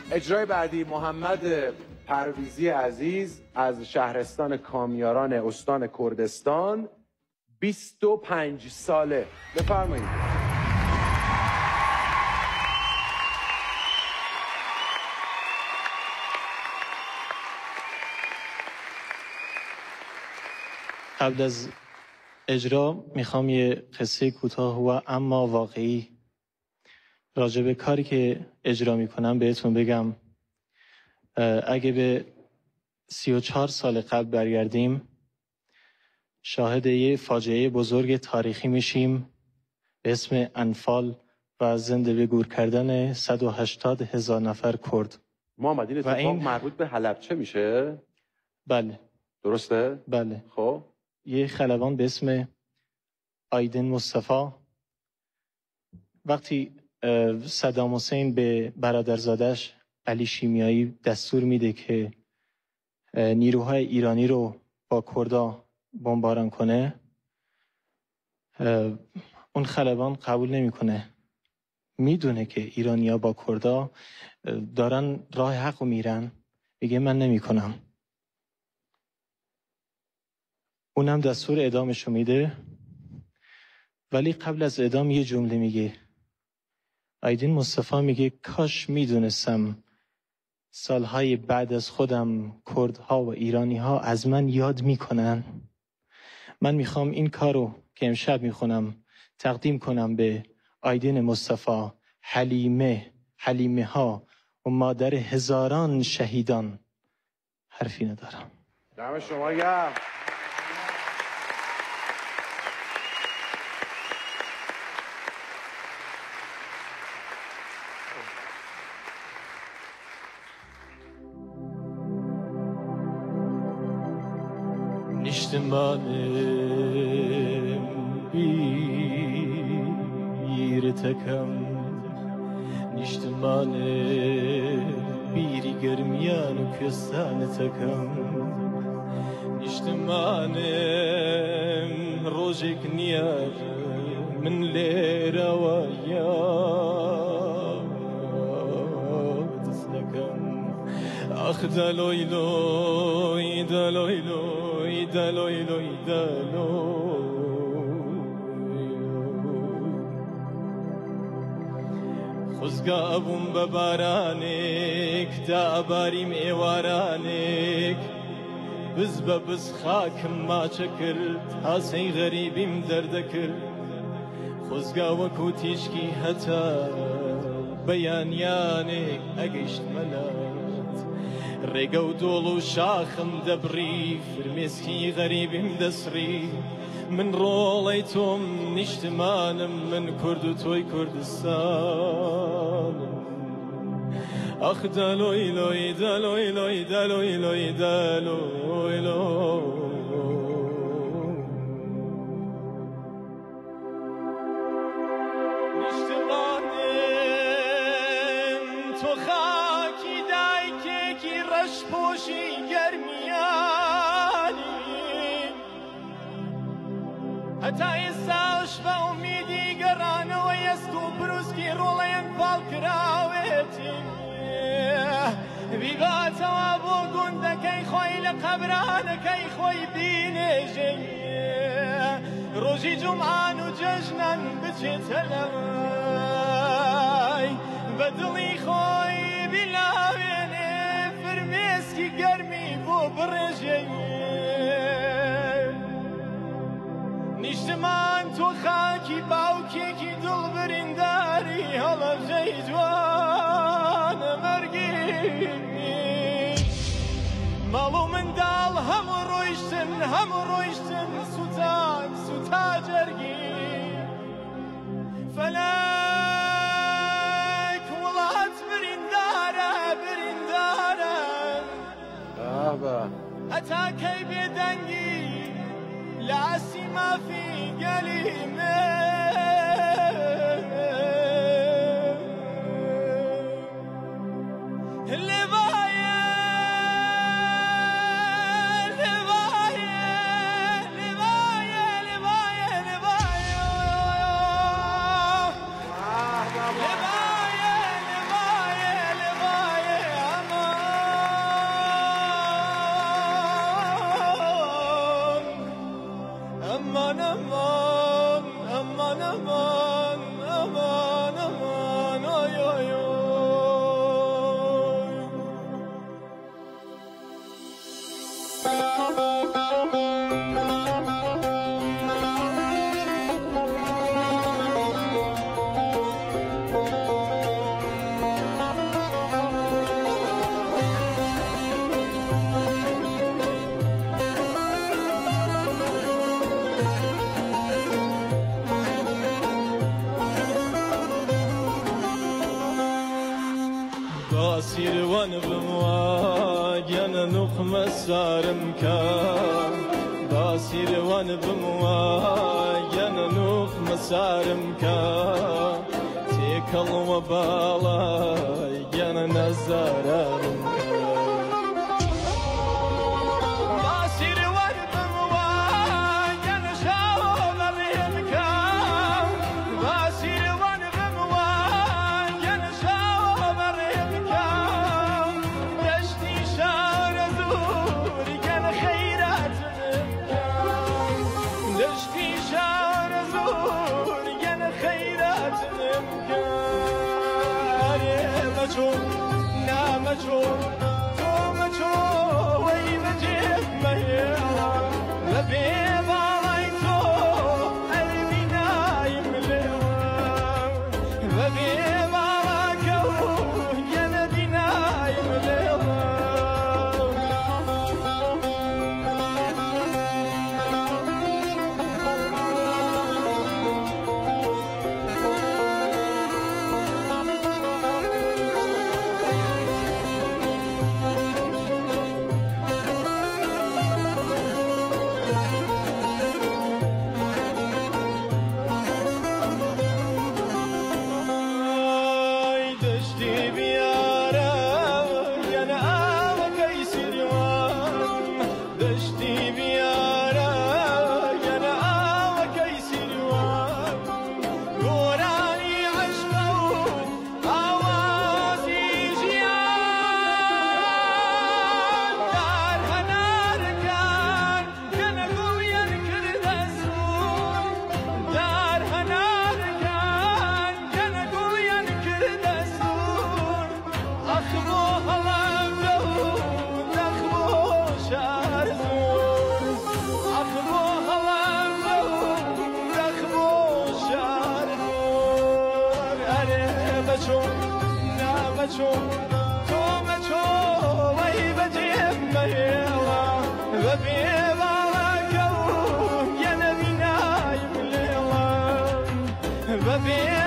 اجرای بعدی محمد پرویزی عزیز از شهرستان کامیاران استان کردستان، 25 ساله. بفرمایید. قبل از اجرا میخوام یه قصه کوتاه و اما واقعی راجع به کاری که اجرا میکنم بهتون بگم. اگه به 34 سال قبل برگردیم شاهد یه فاجعه بزرگ تاریخی میشیم به اسم انفال و زنده به گور کردن 180,000 نفر کرد. محمد این اتفاق مربوط به حلبچه میشه؟ بله. درسته؟ بله. خب یه خلبان به اسم آیدین مصطفی وقتی صدام حسین به برادرزادش علی شیمیایی دستور میده که نیروهای ایرانی رو با کردا بمباران کنه، اون خلبان قبول نمیکنه. میدونه که ایرانیا با کردا دارن راه حق رو میرن، میگه من نمیکنم. اونم دستور اعدامشو میده، ولی قبل از اعدام یه جمله میگه. آیدین مصطفی میگه کاش میدونستم سالهای بعد از خودم کردها و ایرانیها از من یاد میکنن. من میخوام این کارو که امشب میخونم تقدیم کنم به آیدین مصطفی، حلیمه ها و مادر هزاران شهیدان. حرفی ندارم. دم شما گرم. Niştimanim bir takam, niştimanim bir germiyan köstan takam, niştimanim rojek niyar min lera wa yad takam, ah daloy loy daloy loy دلوی لوی دلوی خزگابم ببارانک داباریم ایوارانک بز ببز خاکم ما چکرد حاسی غریبیم دردکرد خزگاو کوتیشکی هتا بیانیانک اگشت ملات ڕێگە و دۆڵ و شاخم دەبڕی فرمێسکی غەریبیم دەسڕی من ڕۆڵەی تۆم نیشتمانم من کورد و تۆی کوردستانم ئەخ دەلۆی لۆی دەلۆی لۆی دەلۆی لۆی دەلۆی لۆی نیشتمانم تۆ خاکی دایکێکی ڕەشپۆشی گەرمیانی هەتا ئێستاش بە ئومیدی گەڕانەوە ئەست و بروسکی ڕۆڵەیەن پاڵ کراوێتی بیباتەوە بۆ گوندەکەی خۆی لە قەبرانەکەی خۆی بینێژەی ڕۆژی جومعان و جەژنان بچێتە لەوای بە دڵی خۆی بیلاوێنێ فرمێسکی گەرمی بۆ بڕێژەی نیشتمان تۆ خاکی باوکێکی دڵ برینداری هەڵەبجەی جوانە مەرگی ماڵ و منداڵ هەموو ڕۆیشتن سوتا جەرگی فەلەک وڵات بریندارە هەتا کەی بێدەنگی لە ئاسی مافی گەلی باسیر وان بمواجن نخم سارم کن باسیر وان بمواجن نخم سارم کن تکل و بالا ین نزارم Baby